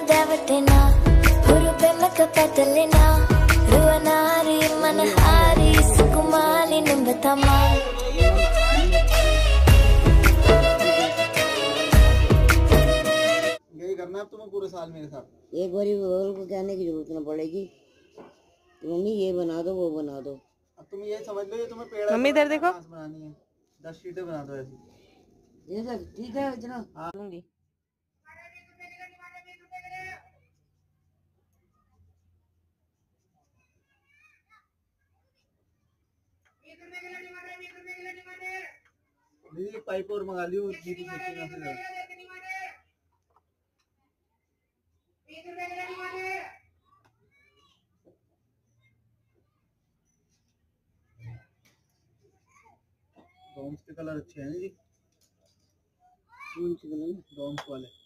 దేవతేనా హురు పెమక పతలేనా रुवनारी मनहारी सुकुमारी निंबतमा यही करना अब तुम्हें पूरे साल मेरे साथ। एक बारी और को कहने की जरूरत न पड़ेगी मम्मी ये बना दो वो बना दो। अब तुम ये समझ लो ये तुम्हें पेड़ मम्मी इधर देखो बनानी है 10 शीटें बना दो ऐसी। ये सर ठीक है इतना लूंगी। दीदी एक पाइप और मंगा लियो दीदी डॉम्स के कलर अच्छे हैं जी। कौन सी कलर? डॉम्स वाले